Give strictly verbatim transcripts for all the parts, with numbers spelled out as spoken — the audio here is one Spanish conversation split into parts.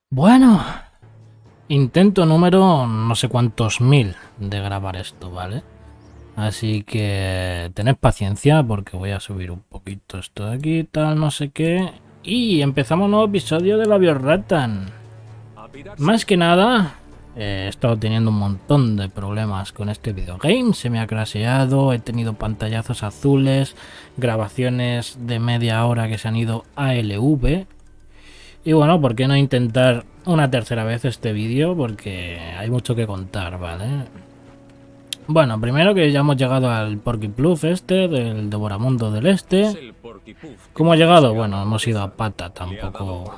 Bueno, intento número no sé cuántos mil de grabar esto, ¿vale? Así que tened paciencia porque voy a subir un poquito esto de aquí, tal, no sé qué. Y empezamos un nuevo episodio de la Biorratan. Más que nada, eh, he estado teniendo un montón de problemas con este videogame. Se me ha crasheado, he tenido pantallazos azules, grabaciones de media hora que se han ido a L V. Y bueno, ¿por qué no intentar una tercera vez este vídeo? Porque hay mucho que contar, ¿vale? Bueno, primero que ya hemos llegado al Porkypluff este, del Devoramundo del Este. ¿Cómo ha llegado? Bueno, hemos ido a pata, tampoco...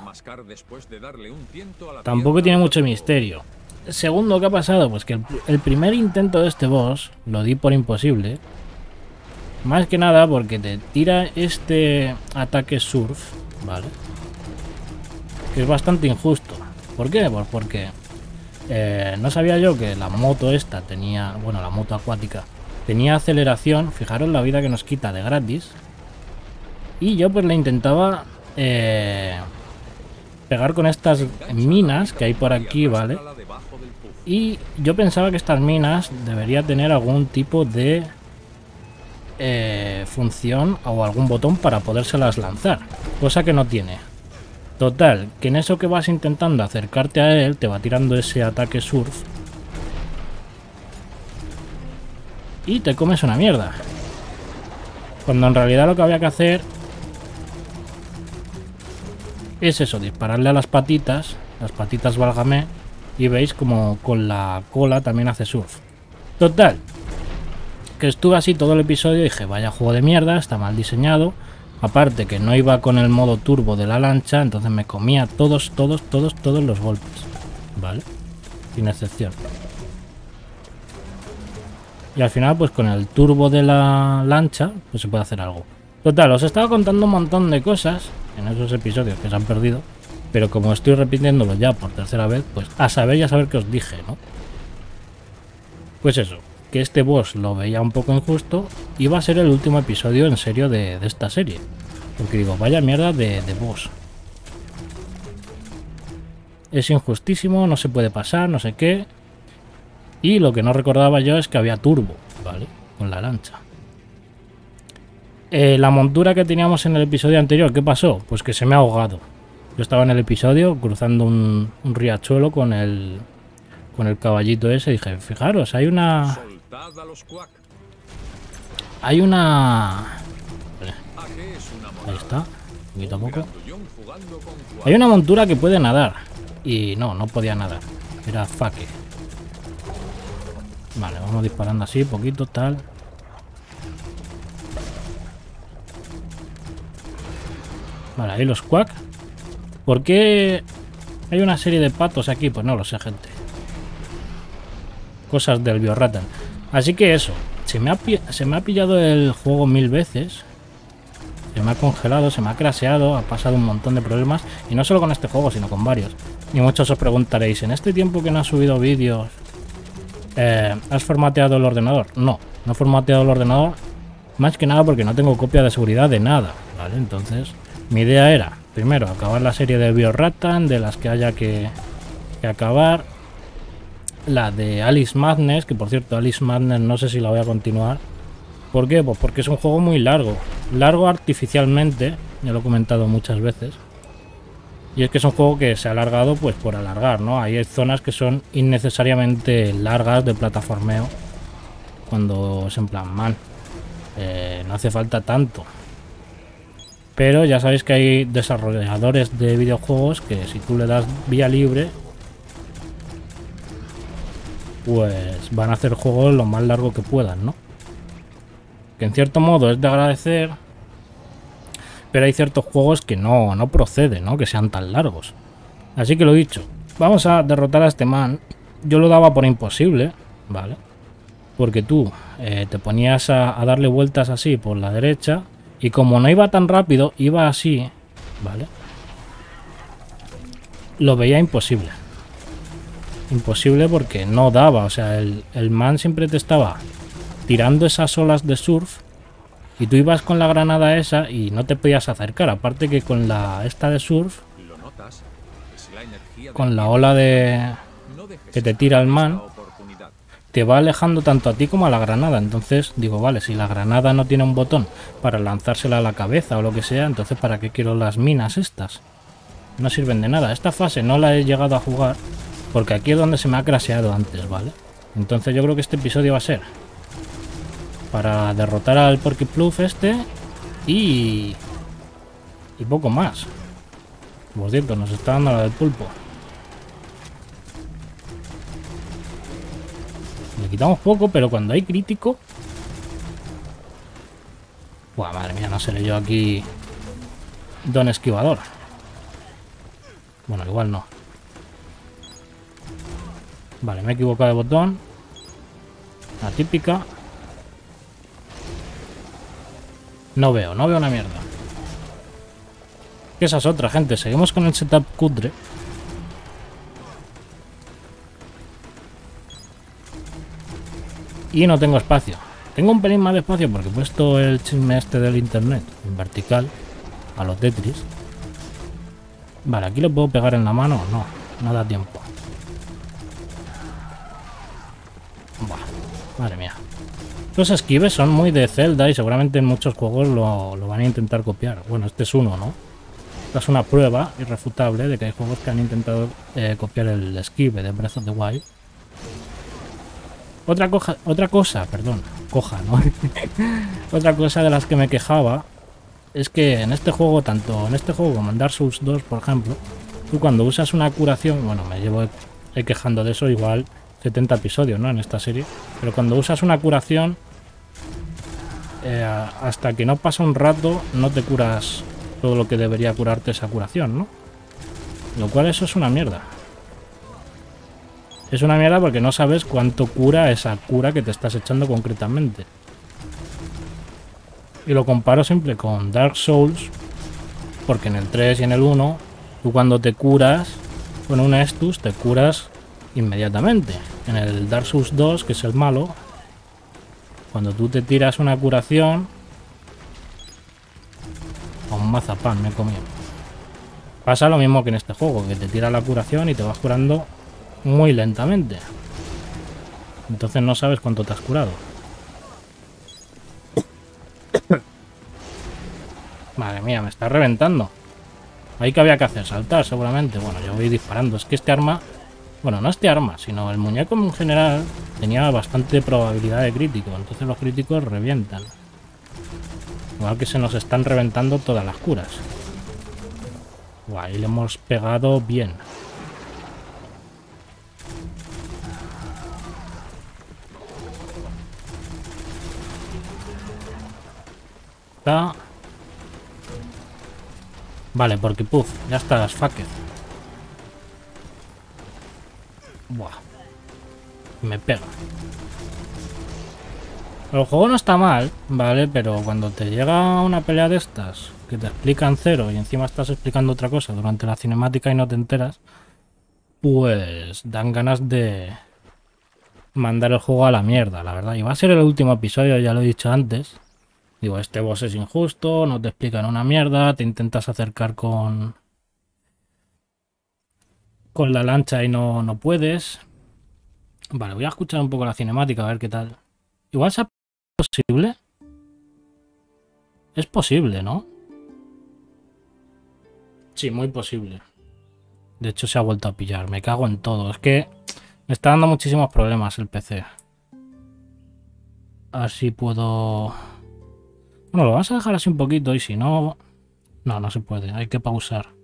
Tampoco tiene mucho misterio. Segundo, ¿qué ha pasado? Pues que el, el primer intento de este boss lo di por imposible. Más que nada porque te tira este ataque surf, ¿vale? Que es bastante injusto. ¿Por qué? Pues porque eh, no sabía yo que la moto esta tenía, bueno, la moto acuática tenía aceleración. Fijaros la vida que nos quita de gratis. Y yo pues le intentaba eh, pegar con estas minas que hay por aquí, ¿vale? Y yo pensaba que estas minas debería tener algún tipo de eh, función o algún botón para podérselas lanzar, cosa que no tiene. Total, que en eso que vas intentando acercarte a él, te va tirando ese ataque surf. Y te comes una mierda. Cuando en realidad lo que había que hacer es eso, dispararle a las patitas. Las patitas, válgame. Y veis como con la cola también hace surf. Total, que estuve así todo el episodio y dije, vaya juego de mierda, está mal diseñado. Aparte que no iba con el modo turbo de la lancha, entonces me comía todos, todos, todos, todos los golpes. ¿Vale? Sin excepción. Y al final, pues con el turbo de la lancha, pues se puede hacer algo. Total, os estaba contando un montón de cosas en esos episodios que se han perdido. Pero como estoy repitiéndolo ya por tercera vez, pues a saber y a saber qué os dije, ¿no? Pues eso, que este boss lo veía un poco injusto. Iba a ser el último episodio en serio de, de esta serie. Porque digo, vaya mierda de, de boss. Es injustísimo, no se puede pasar, no sé qué. Y lo que no recordaba yo es que había turbo, ¿vale? Con la lancha. Eh, la montura que teníamos en el episodio anterior, ¿qué pasó? Pues que se me ha ahogado. Yo estaba en el episodio cruzando un, un riachuelo con el... Con el caballito ese, dije, fijaros, hay una... Hay una... Ahí está, poquito a poco. Hay una montura que puede nadar. Y no, no podía nadar. Era faque. Vale, vamos disparando así, poquito, tal. Vale, ahí los quack. ¿Por qué hay una serie de patos aquí? Pues no lo sé, gente. Cosas del Biorratan. Así que eso, se me, ha, se me ha pillado el juego mil veces. Se me ha congelado, se me ha crasheado, ha pasado un montón de problemas. Y no solo con este juego, sino con varios. Y muchos os preguntaréis, ¿en este tiempo que no has subido vídeos, eh, has formateado el ordenador? No, no he formateado el ordenador. Más que nada porque no tengo copia de seguridad de nada, ¿vale? Entonces, mi idea era, primero, acabar la serie de Biorratan, de las que haya que, que acabar. La de Alice Madness, que por cierto, Alice Madness no sé si la voy a continuar. ¿Por qué? Pues porque es un juego muy largo. Largo artificialmente, ya lo he comentado muchas veces. Y es que es un juego que se ha alargado pues por alargar, ¿no? Hay zonas que son innecesariamente largas de plataformeo. Cuando es en plan, man, eh, no hace falta tanto. Pero ya sabéis que hay desarrolladores de videojuegos que si tú le das vía libre, pues van a hacer juegos lo más largo que puedan, ¿no? Que en cierto modo es de agradecer, pero hay ciertos juegos que no, no proceden, ¿no? Que sean tan largos. Así que lo dicho, vamos a derrotar a este man. Yo lo daba por imposible, ¿vale? Porque tú eh, te ponías a, a darle vueltas así por la derecha y como no iba tan rápido, iba así, ¿vale? Lo veía imposible. Imposible porque no daba, o sea, el, el man siempre te estaba tirando esas olas de surf y tú ibas con la granada esa y no te podías acercar, aparte que con la esta de surf con la ola de que te tira el man, te va alejando tanto a ti como a la granada. Entonces digo, vale, si la granada no tiene un botón para lanzársela a la cabeza o lo que sea, entonces ¿para qué quiero las minas estas? No sirven de nada. Esta fase no la he llegado a jugar porque aquí es donde se me ha crasheado antes, ¿vale? Entonces yo creo que este episodio va a ser para derrotar al Porkypluff este y... y poco más. Por cierto, nos está dando la del pulpo. Le quitamos poco, pero cuando hay crítico... Buah, madre mía, no se leyó aquí Don Esquivador. Bueno, igual no. Vale, me he equivocado de botón. La típica. No veo, no veo una mierda. Que esa es otra, gente. Seguimos con el setup cutre. Y no tengo espacio. Tengo un pelín más de espacio porque he puesto el chisme este del internet en vertical a los Tetris. Vale, aquí lo puedo pegar en la mano. No, no da tiempo. Buah, madre mía. Los esquives son muy de Zelda y seguramente en muchos juegos lo, lo van a intentar copiar. Bueno, este es uno, ¿no? Esta es una prueba irrefutable de que hay juegos que han intentado eh, copiar el esquive de Breath of the Wild. Otra, coja, otra cosa, perdón, coja, ¿no? Otra cosa de las que me quejaba es que en este juego, tanto en este juego como en Dark Souls dos, por ejemplo, tú cuando usas una curación, bueno, me llevo eh, quejando de eso igual setenta episodios, ¿no? En esta serie, pero cuando usas una curación, eh, hasta que no pasa un rato, no te curas todo lo que debería curarte esa curación, ¿no? Lo cual eso es una mierda. Es una mierda porque no sabes cuánto cura esa cura que te estás echando concretamente. Y lo comparo siempre con Dark Souls, porque en el tres y en el uno, tú cuando te curas con un Estus, te curas inmediatamente. En el Dark Souls dos, que es el malo, cuando tú te tiras una curación... A un mazapán me he comido. Pasa lo mismo que en este juego, que te tira la curación y te vas curando muy lentamente. Entonces no sabes cuánto te has curado. Madre mía, me está reventando. Ahí que había que hacer, saltar seguramente. Bueno, yo voy disparando. Es que este arma... Bueno, no este arma, sino el muñeco en general tenía bastante probabilidad de crítico. Entonces los críticos revientan. Igual que se nos están reventando todas las curas. Buah, ahí le hemos pegado bien. Está... Vale, porque puff, ya está, las fucked. Buah. Me pega. El juego no está mal, ¿vale? Pero cuando te llega una pelea de estas, que te explican cero y encima estás explicando otra cosa durante la cinemática y no te enteras, pues dan ganas de mandar el juego a la mierda, la verdad. Y va a ser el último episodio, ya lo he dicho antes. Digo, este boss es injusto, no te explican una mierda, te intentas acercar con... con la lancha y no, no puedes. Vale, voy a escuchar un poco la cinemática, a ver qué tal. Igual se ha... ¿Posible? Es posible, ¿no? Sí, muy posible. De hecho se ha vuelto a pillar, me cago en todo. Es que me está dando muchísimos problemas el P C. Así puedo... Bueno, lo vamos a dejar así un poquito y si no... No, no se puede, hay que pausar.